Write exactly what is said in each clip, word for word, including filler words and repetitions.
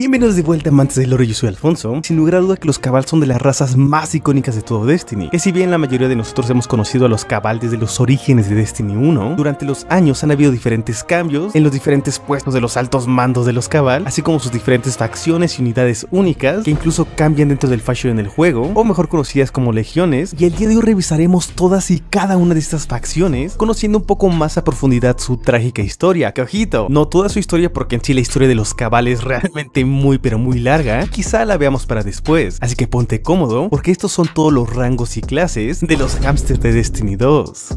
Bienvenidos de vuelta, amantes del lore. Yo soy Alfonso. Sin lugar a duda que los Cabal son de las razas más icónicas de todo Destiny, que si bien la mayoría de nosotros hemos conocido a los Cabal desde los orígenes de Destiny uno, durante los años han habido diferentes cambios en los diferentes puestos de los altos mandos de los Cabal, así como sus diferentes facciones y unidades únicas que incluso cambian dentro del faction en el juego, o mejor conocidas como legiones, y el día de hoy revisaremos todas y cada una de estas facciones, conociendo un poco más a profundidad su trágica historia. Que ojito, no toda su historia, porque en sí la historia de los Cabal es realmente muy pero muy larga, quizá la veamos para después, así que ponte cómodo porque estos son todos los rangos y clases de los hámsters de Destiny dos.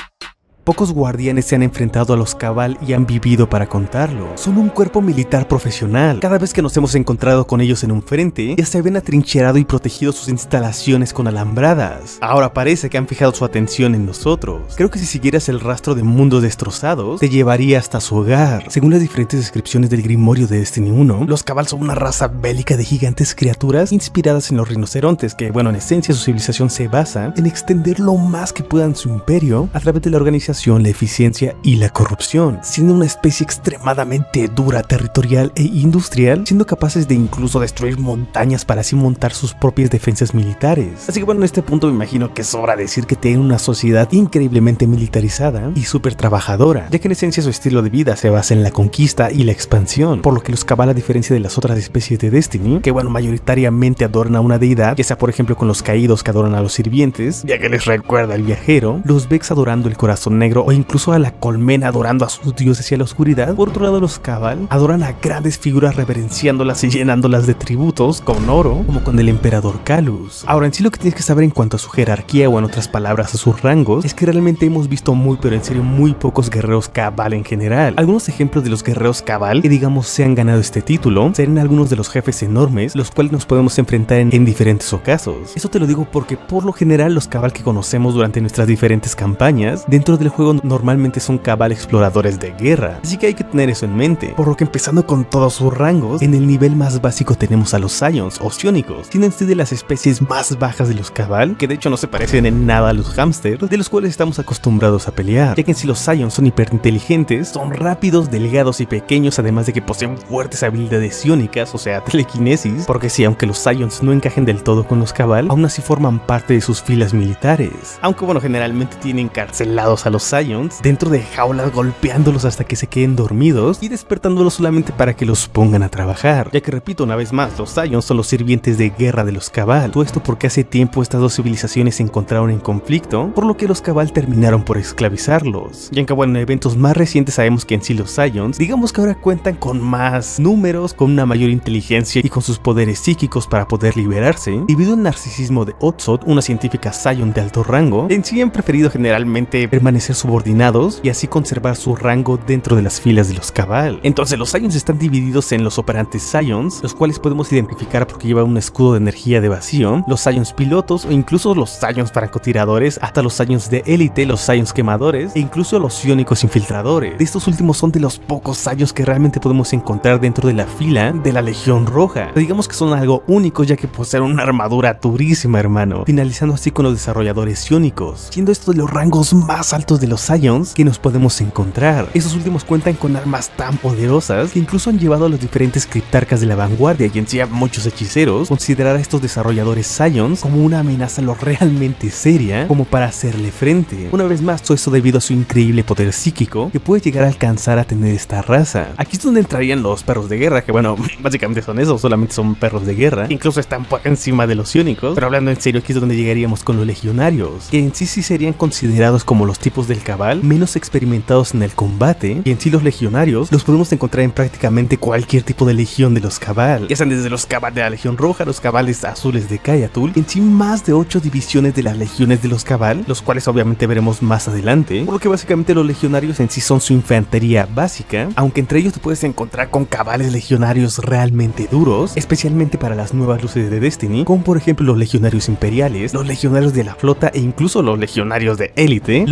Pocos guardianes se han enfrentado a los Cabal y han vivido para contarlo. Son un cuerpo militar profesional. Cada vez que nos hemos encontrado con ellos en un frente, ya se ven atrincherado y protegido sus instalaciones con alambradas. Ahora parece que han fijado su atención en nosotros. Creo que si siguieras el rastro de mundos destrozados, te llevaría hasta su hogar. Según las diferentes descripciones del Grimorio de Destiny uno, los Cabal son una raza bélica de gigantes criaturas inspiradas en los rinocerontes, que bueno, en esencia su civilización se basa en extender lo más que puedan su imperio a través de la organización, la eficiencia y la corrupción, siendo una especie extremadamente dura, territorial e industrial, siendo capaces de incluso destruir montañas para así montar sus propias defensas militares. Así que bueno, en este punto me imagino que sobra decir que tienen una sociedad increíblemente militarizada y súper trabajadora, ya que en esencia su estilo de vida se basa en la conquista y la expansión, por lo que los Cabal, a diferencia de las otras especies de Destiny, que bueno, mayoritariamente adoran a una deidad, ya sea por ejemplo con los caídos que adoran a los sirvientes, ya que les recuerda al viajero, los Vex adorando el corazón negro, o incluso a la colmena adorando a sus dioses y a la oscuridad. Por otro lado, los Cabal adoran a grandes figuras reverenciándolas y llenándolas de tributos con oro, como con el emperador Calus. Ahora, en sí lo que tienes que saber en cuanto a su jerarquía, o en otras palabras a sus rangos, es que realmente hemos visto muy pero en serio muy pocos guerreros Cabal en general. Algunos ejemplos de los guerreros Cabal que digamos se han ganado este título serían algunos de los jefes enormes, los cuales nos podemos enfrentar en, en diferentes ocasos. Eso te lo digo porque por lo general los Cabal que conocemos durante nuestras diferentes campañas dentro del juego normalmente son Cabal exploradores de guerra, así que hay que tener eso en mente. Por lo que empezando con todos sus rangos, en el nivel más básico tenemos a los Scions o Psiónicos, tienen de las especies más bajas de los Cabal, que de hecho no se parecen en nada a los hámsters de los cuales estamos acostumbrados a pelear, ya que en sí los Scions son hiperinteligentes, son rápidos, delgados y pequeños, además de que poseen fuertes habilidades psiónicas, o sea telequinesis, porque sí, aunque los Scions no encajen del todo con los Cabal, aún así forman parte de sus filas militares, aunque bueno, generalmente tienen encarcelados a los Scions dentro de jaulas, golpeándolos hasta que se queden dormidos y despertándolos solamente para que los pongan a trabajar, ya que repito una vez más, los Scions son los sirvientes de guerra de los Cabal. Todo esto porque hace tiempo estas dos civilizaciones se encontraron en conflicto, por lo que los Cabal terminaron por esclavizarlos, y aunque bueno, en eventos más recientes sabemos que en sí los Scions, digamos que ahora cuentan con más números, con una mayor inteligencia y con sus poderes psíquicos para poder liberarse, debido al narcisismo de Otsot, una científica Scion de alto rango, en sí han preferido generalmente permanecer subordinados y así conservar su rango dentro de las filas de los Cabal. Entonces los Scions están divididos en los operantes Scions, los cuales podemos identificar porque llevan un escudo de energía de vacío, los Scions pilotos o incluso los Scions francotiradores, hasta los Scions de élite, los Scions quemadores e incluso los Psiónicos infiltradores. De estos últimos son de los pocos Scions que realmente podemos encontrar dentro de la fila de la Legión Roja. Digamos que son algo únicos, ya que poseen una armadura durísima, hermano, finalizando así con los desarrolladores Psiónicos, siendo estos de los rangos más altos de los Scions que nos podemos encontrar. Estos últimos cuentan con armas tan poderosas que incluso han llevado a los diferentes criptarcas de la vanguardia y en sí a muchos hechiceros considerar a estos desarrolladores Scions como una amenaza lo realmente seria como para hacerle frente. Una vez más, todo esto debido a su increíble poder psíquico que puede llegar a alcanzar a tener esta raza. Aquí es donde entrarían los perros de guerra, que bueno, básicamente son esos, solamente son perros de guerra, incluso están por encima de los Psiónicos, pero hablando en serio, aquí es donde llegaríamos con los legionarios, que en sí sí serían considerados como los tipos del Cabal menos experimentados en el combate, y en sí los legionarios los podemos encontrar en prácticamente cualquier tipo de legión de los Cabal, ya sean desde los Cabal de la Legión Roja, los Cabales azules de Kayatul, en sí más de ocho divisiones de las legiones de los Cabal, los cuales obviamente veremos más adelante, por lo que básicamente los legionarios en sí son su infantería básica, aunque entre ellos te puedes encontrar con Cabales legionarios realmente duros, especialmente para las nuevas luces de Destiny, como por ejemplo los legionarios imperiales, los legionarios de la flota e incluso los legionarios de élite, los legionarios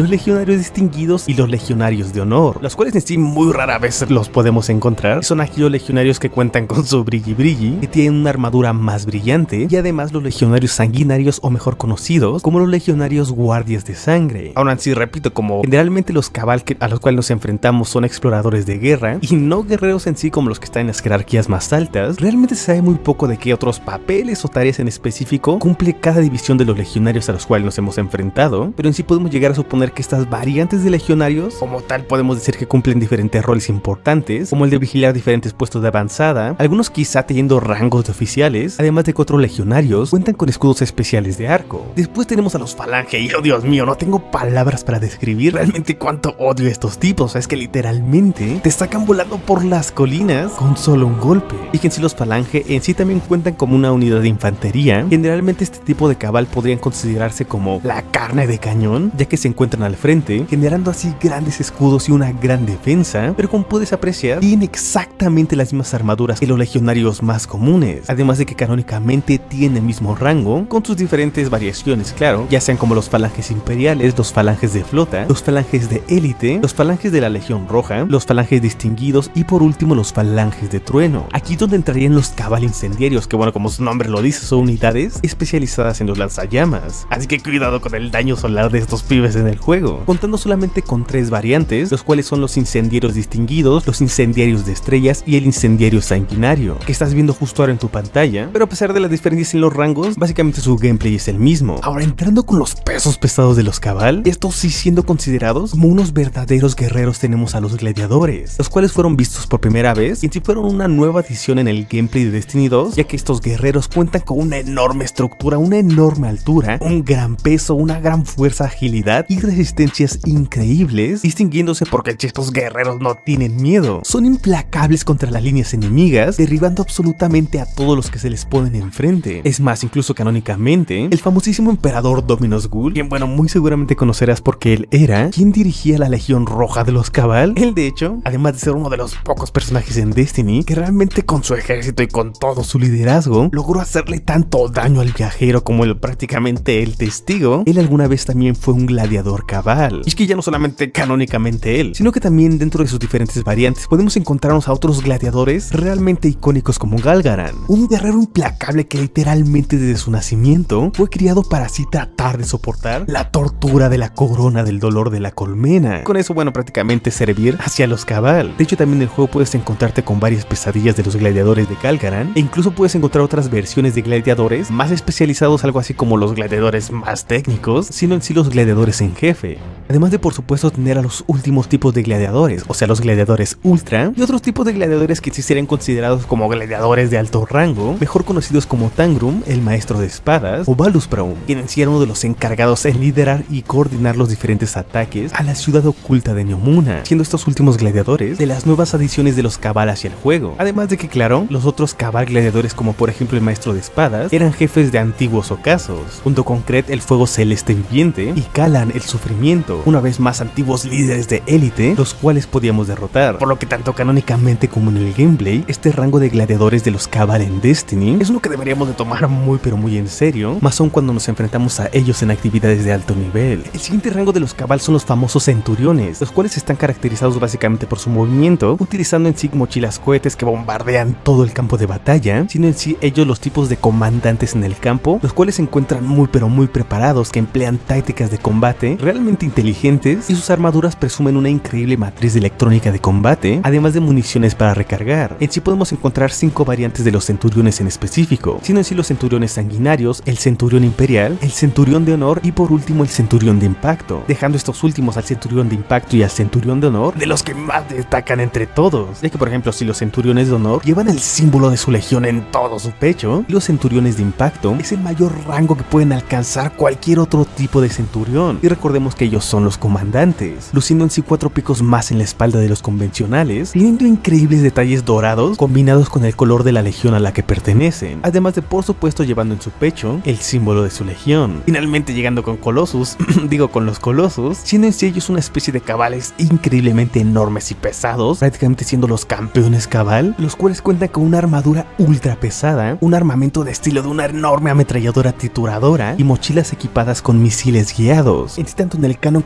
legionarios distinguidos y los legionarios de honor, los cuales en sí muy rara vez los podemos encontrar. Son aquellos legionarios que cuentan con su brilli brilli, que tienen una armadura más brillante, y además los legionarios sanguinarios, o mejor conocidos como los legionarios guardias de sangre. Aún así, repito, como generalmente los cabal que, a los cuales nos enfrentamos son exploradores de guerra y no guerreros en sí como los que están en las jerarquías más altas, realmente se sabe muy poco de qué otros papeles o tareas en específico cumple cada división de los legionarios a los cuales nos hemos enfrentado, pero en sí podemos llegar a suponer que estas variantes de legionarios como tal podemos decir que cumplen diferentes roles importantes, como el de vigilar diferentes puestos de avanzada, algunos quizá teniendo rangos de oficiales, además de que otros legionarios cuentan con escudos especiales de arco. Después tenemos a los falange y oh Dios mío, no tengo palabras para describir realmente cuánto odio a estos tipos. O sea, es que literalmente te sacan volando por las colinas con solo un golpe. Y que en sí los falange en sí también cuentan como una unidad de infantería. Generalmente este tipo de cabal podrían considerarse como la carne de cañón, ya que se encuentran al frente, generando así grandes escudos y una gran defensa, pero como puedes apreciar, tienen exactamente las mismas armaduras que los legionarios más comunes, además de que canónicamente tienen el mismo rango, con sus diferentes variaciones, claro, ya sean como los falanges imperiales, los falanges de flota, los falanges de élite, los falanges de la legión roja, los falanges distinguidos y por último los falanges de trueno. Aquí donde entrarían los cabal incendiarios, que bueno, como su nombre lo dice, son unidades especializadas en los lanzallamas, así que cuidado con el daño solar de estos pibes en el juego, contando solamente con tres variantes, los cuales son los incendiarios distinguidos, los incendiarios de estrellas y el incendiario sanguinario, que estás viendo justo ahora en tu pantalla, pero a pesar de las diferencias en los rangos, básicamente su gameplay es el mismo. Ahora, entrando con los pesos pesados de los cabal, estos sí siendo considerados como unos verdaderos guerreros, tenemos a los gladiadores, los cuales fueron vistos por primera vez y en sí fueron una nueva adición en el gameplay de Destiny dos, ya que estos guerreros cuentan con una enorme estructura, una enorme altura, un gran peso, una gran fuerza, agilidad y resistencias increíbles, distinguiéndose porque estos guerreros no tienen miedo, son implacables contra las líneas enemigas, derribando absolutamente a todos los que se les ponen enfrente. Es más, incluso canónicamente, el famosísimo emperador Dominus Ghoul, quien bueno, muy seguramente conocerás porque él era quien dirigía la legión roja de los cabal, él de hecho, además de ser uno de los pocos personajes en Destiny que realmente con su ejército y con todo su liderazgo logró hacerle tanto daño al viajero como el, prácticamente el testigo, él alguna vez también fue un gladiador cabal. Y es que ya no solamente canónicamente él, sino que también dentro de sus diferentes variantes podemos encontrarnos a otros gladiadores realmente icónicos como Galgaran, un guerrero implacable que literalmente desde su nacimiento fue criado para así tratar de soportar la tortura de la corona del dolor de la colmena, con eso bueno prácticamente servir hacia los cabal. De hecho también en el juego puedes encontrarte con varias pesadillas de los gladiadores de Galgaran e incluso puedes encontrar otras versiones de gladiadores más especializados, algo así como los gladiadores más técnicos, sino en sí los gladiadores en jefe. Además de por supuesto tener a los últimos tipos de gladiadores, o sea los gladiadores ultra y otros tipos de gladiadores que sí serían considerados como gladiadores de alto rango, mejor conocidos como Tangrum, el maestro de espadas, o Valuspraum, quien en sí era uno de los encargados en liderar y coordinar los diferentes ataques a la ciudad oculta de Neomuna, siendo estos últimos gladiadores de las nuevas adiciones de los cabal hacia el juego. Además de que claro, los otros cabal gladiadores como por ejemplo el maestro de espadas eran jefes de antiguos ocasos, junto con Kret el fuego celeste viviente y Kalan el sufrimiento, una vez más antiguos líderes de élite, los cuales podíamos derrotar, por lo que tanto canónicamente como en el gameplay, este rango de gladiadores de los cabal en Destiny es lo que deberíamos de tomar muy pero muy en serio, más aún cuando nos enfrentamos a ellos en actividades de alto nivel. El siguiente rango de los cabal son los famosos centuriones, los cuales están caracterizados básicamente por su movimiento, utilizando en sí mochilas cohetes que bombardean todo el campo de batalla, sino en sí ellos los tipos de comandantes en el campo, los cuales se encuentran muy pero muy preparados, que emplean tácticas de combate realmente inteligentes y sus armaduras presumen una increíble matriz de electrónica de combate, además de municiones para recargar. En sí podemos encontrar cinco variantes de los centuriones en específico, siendo en sí los centuriones sanguinarios, el centurión imperial, el centurión de honor y por último el centurión de impacto, dejando estos últimos al centurión de impacto y al centurión de honor de los que más destacan entre todos, ya que por ejemplo si los centuriones de honor llevan el símbolo de su legión en todo su pecho, y los centuriones de impacto es el mayor rango que pueden alcanzar cualquier otro tipo de centurión, y recordemos que ellos son los comandantes, luciendo en sí cuatro picos más en la espalda de los convencionales, teniendo increíbles detalles dorados combinados con el color de la legión a la que pertenecen, además de por supuesto llevando en su pecho el símbolo de su legión. Finalmente llegando con Colossus, digo con los Colossus, siendo en sí ellos una especie de cabales increíblemente enormes y pesados, prácticamente siendo los campeones cabal, los cuales cuentan con una armadura ultra pesada, un armamento de estilo de una enorme ametralladora trituradora y mochilas equipadas con misiles guiados. En sí tanto en el canon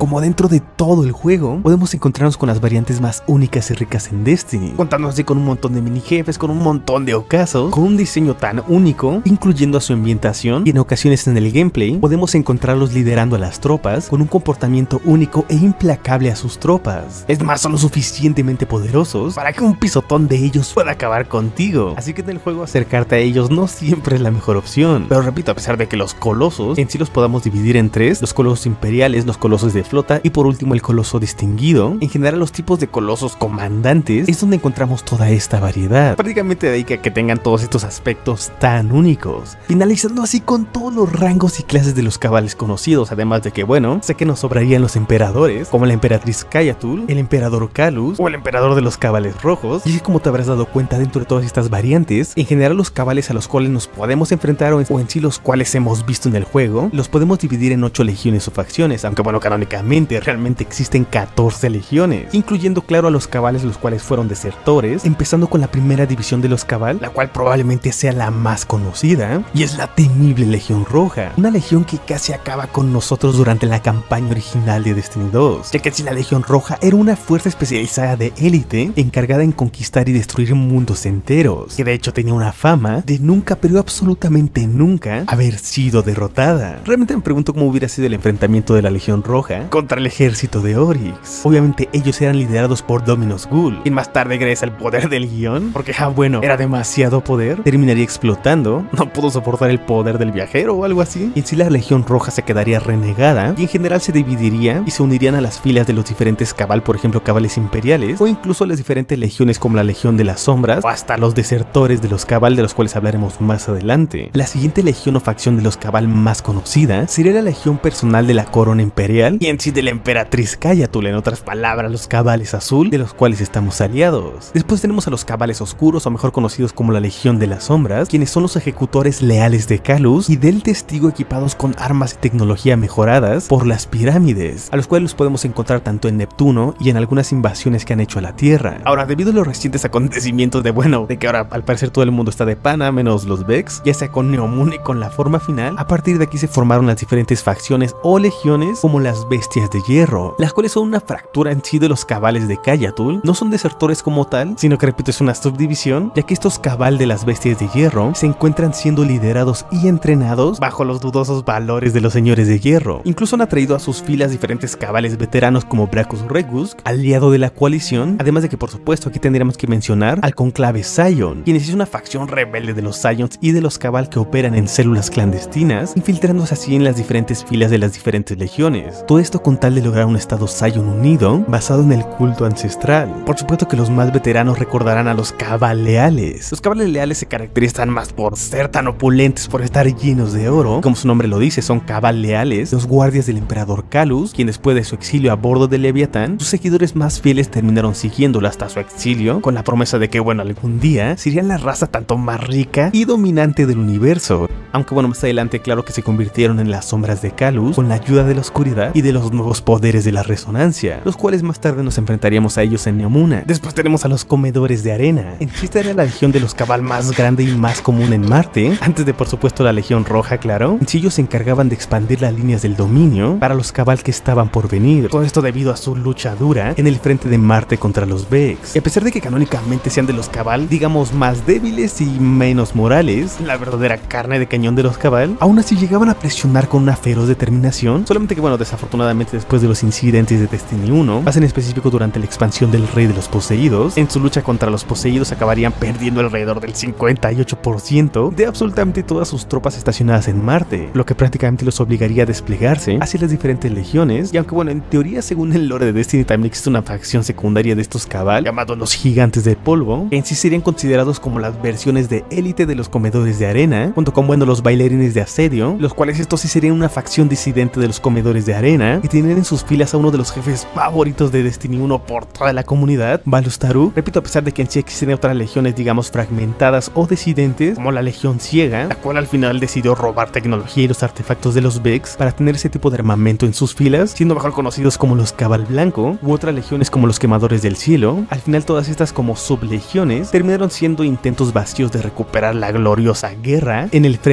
como dentro de todo el juego, podemos encontrarnos con las variantes más únicas y ricas en Destiny, contándonos así con un montón de mini jefes, con un montón de ocasos, con un diseño tan único, incluyendo a su ambientación, y en ocasiones en el gameplay podemos encontrarlos liderando a las tropas, con un comportamiento único e implacable a sus tropas. Es más, son lo suficientemente poderosos para que un pisotón de ellos pueda acabar contigo, así que en el juego acercarte a ellos no siempre es la mejor opción. Pero repito, a pesar de que los colosos en sí los podamos dividir en tres: los colosos imperiales, los colosos de flota y por último el coloso distinguido, en general los tipos de colosos comandantes es donde encontramos toda esta variedad, prácticamente de ahí que, que tengan todos estos aspectos tan únicos, finalizando así con todos los rangos y clases de los cabales conocidos, además de que bueno, sé que nos sobrarían los emperadores, como la emperatriz Kayatul, el emperador Calus o el emperador de los cabales rojos, y es como te habrás dado cuenta dentro de todas estas variantes, en general los cabales a los cuales nos podemos enfrentar o en, o en sí los cuales hemos visto en el juego, los podemos dividir en ocho legiones o facciones, aunque bueno, canónicamente realmente existen catorce legiones, incluyendo claro a los cabales los cuales fueron desertores, empezando con la primera división de los cabal, la cual probablemente sea la más conocida, y es la temible Legión Roja, una legión que casi acaba con nosotros durante la campaña original de Destiny dos, ya que si la Legión Roja era una fuerza especializada de élite, encargada en conquistar y destruir mundos enteros, que de hecho tenía una fama de nunca, pero absolutamente nunca, haber sido derrotada. Realmente me pregunto cómo hubiera sido el enfrentamiento de la Legión Roja contra el ejército de Oryx. Obviamente ellos eran liderados por Dominus Ghoul, quien más tarde, gracias al poder del guión, porque ah bueno, era demasiado poder, terminaría explotando, no pudo soportar el poder del viajero o algo así, y en sí la Legión Roja se quedaría renegada y en general se dividiría y se unirían a las filas de los diferentes cabal, por ejemplo cabales imperiales, o incluso las diferentes legiones como la Legión de las Sombras, o hasta los desertores de los cabal, de los cuales hablaremos más adelante. La siguiente legión o facción de los cabal más conocida sería la legión personal de la corona imperial y en sí de la emperatriz Kayatul, en otras palabras los cabales azul, de los cuales estamos aliados. Después tenemos a los cabales oscuros, o mejor conocidos como la Legión de las Sombras, quienes son los ejecutores leales de Calus y del testigo, equipados con armas y tecnología mejoradas por las pirámides, a los cuales los podemos encontrar tanto en Neptuno y en algunas invasiones que han hecho a la Tierra. Ahora, debido a los recientes acontecimientos de bueno, de que ahora al parecer todo el mundo está de pana, menos los Vex, ya sea con Neomuna y con la forma final, a partir de aquí se formaron las diferentes facciones o legiones como las Bestias de Hierro, las cuales son una fractura en sí de los cabales de Kayatul. No son desertores como tal, sino que repito, es una subdivisión, ya que estos cabal de las Bestias de Hierro se encuentran siendo liderados y entrenados bajo los dudosos valores de los Señores de Hierro. Incluso han atraído a sus filas diferentes cabales veteranos como Brachus Regusk, aliado de la coalición, además de que por supuesto aquí tendríamos que mencionar al conclave Scion, quien es una facción rebelde de los Scions y de los cabal que operan en células clandestinas, infiltrándose así en las diferentes filas de las diferentes legiones. Todo esto con tal de lograr un estado Scion unido, basado en el culto ancestral. Por supuesto que los más veteranos recordarán a los cabal leales. Los cabales leales se caracterizan más por ser tan opulentes, por estar llenos de oro, como su nombre lo dice, son cabal leales, los guardias del emperador Calus, quien después de su exilio a bordo del Leviatán, sus seguidores más fieles terminaron siguiéndolo hasta su exilio, con la promesa de que bueno, algún día serían la raza tanto más rica y dominante del universo. Aunque bueno, más adelante claro que se convirtieron en las sombras de Calus con la ayuda de la oscuridad y de los nuevos poderes de la resonancia, los cuales más tarde nos enfrentaríamos a ellos en Neomuna. Después tenemos a los comedores de arena. En sí esta era la legión de los cabal más grande y más común en Marte, antes de por supuesto la Legión Roja, claro. En sí ellos se encargaban de expandir las líneas del dominio para los cabal que estaban por venir, todo esto debido a su lucha dura en el frente de Marte contra los Vex. Y a pesar de que canónicamente sean de los cabal, digamos, más débiles y menos morales, la verdadera carne de cañón de los cabal, aún así llegaban a presionar con una feroz determinación, solamente que bueno, desafortunadamente después de los incidentes de Destiny uno, más en específico durante la expansión del Rey de los Poseídos, en su lucha contra los poseídos acabarían perdiendo alrededor del cincuenta y ocho por ciento de absolutamente todas sus tropas estacionadas en Marte, lo que prácticamente los obligaría a desplegarse hacia las diferentes legiones. Y aunque bueno, en teoría según el lore de Destiny también existe una facción secundaria de estos cabal llamados los Gigantes de Polvo, que en sí serían considerados como las versiones de élite de los comedores de arena, junto con bueno, los bailarines de asedio, los cuales estos sí serían una facción disidente de los comedores de arena, y tienen en sus filas a uno de los jefes favoritos de Destiny uno por toda la comunidad, Balus Taruk. Repito, a pesar de que en sí existen otras legiones digamos fragmentadas o disidentes, como la Legión Ciega, la cual al final decidió robar tecnología y los artefactos de los Vex para tener ese tipo de armamento en sus filas, siendo mejor conocidos como los Cabal Blanco, u otras legiones como los Quemadores del Cielo. Al final todas estas como sublegiones terminaron siendo intentos vacíos de recuperar la gloriosa guerra en el frente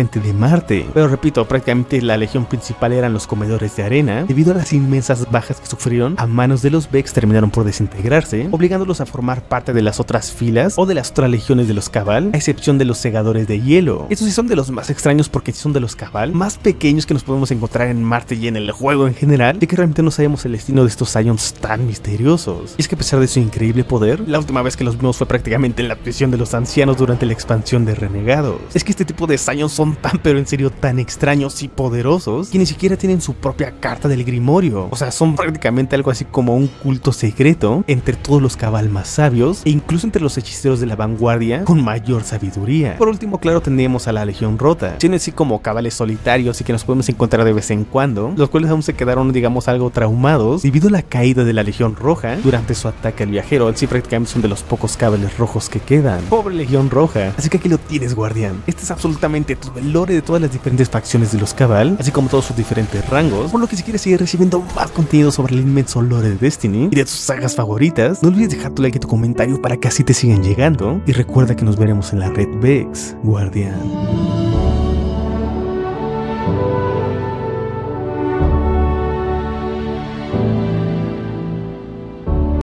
directamente de Marte. Pero repito, prácticamente la legión principal eran los comedores de arena, debido a las inmensas bajas que sufrieron a manos de los Vex, terminaron por desintegrarse, obligándolos a formar parte de las otras filas o de las otras legiones de los Cabal, a excepción de los segadores de hielo. Estos sí son de los más extraños porque son de los Cabal más pequeños que nos podemos encontrar en Marte y en el juego en general, de que realmente no sabemos el destino de estos Scions tan misteriosos. Y es que a pesar de su increíble poder, la última vez que los vimos fue prácticamente en la prisión de los ancianos durante la expansión de Renegados. Es que este tipo de Scions son tan pero en serio tan extraños y poderosos que ni siquiera tienen su propia carta del Grimorio. O sea, son prácticamente algo así como un culto secreto entre todos los Cabal más sabios e incluso entre los hechiceros de la vanguardia con mayor sabiduría. Por último, claro, tenemos a la Legión Rota, siendo así como cabales solitarios y que nos podemos encontrar de vez en cuando, los cuales aún se quedaron, digamos, algo traumados debido a la caída de la Legión Roja durante su ataque al viajero. Sí, prácticamente son de los pocos cabales rojos que quedan. Pobre Legión Roja. Así que aquí lo tienes, guardián. Este es absolutamente todo el lore de todas las diferentes facciones de los Cabal, así como todos sus diferentes rangos, por lo que si quieres seguir recibiendo más contenido sobre el inmenso lore de Destiny y de tus sagas favoritas, no olvides dejar tu like y tu comentario para que así te sigan llegando, y recuerda que nos veremos en la red Vex, guardián.